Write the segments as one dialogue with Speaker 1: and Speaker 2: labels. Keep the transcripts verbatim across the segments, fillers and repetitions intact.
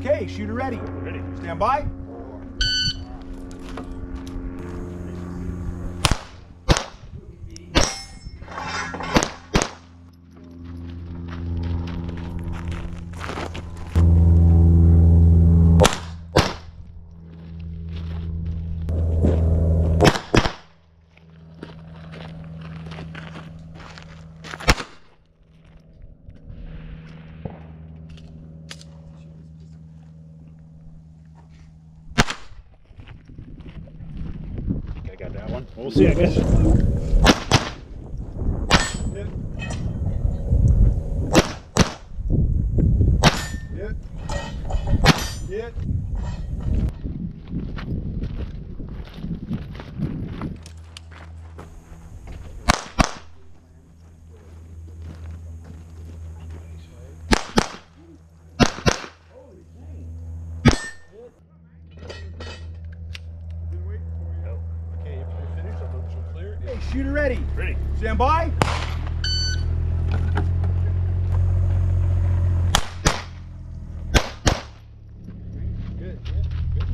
Speaker 1: Okay, shooter ready.
Speaker 2: Ready.
Speaker 1: Stand by.
Speaker 2: I got that one. We'll see, I guess.
Speaker 1: Hit. Hit. Hit. Hey, shooter ready.
Speaker 2: Ready.
Speaker 1: Stand by. Good. Good.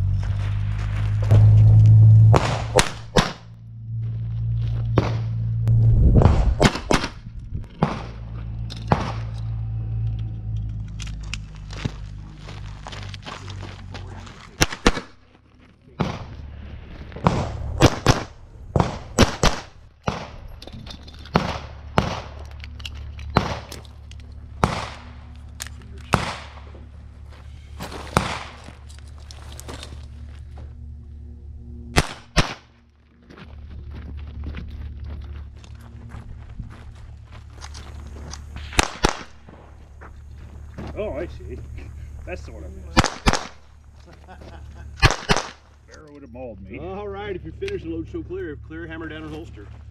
Speaker 2: Oh, I see. That's the one I missed. Barrow would have mauled me.
Speaker 3: All right, if you're finished, load show clear. Clear, hammer down and holster.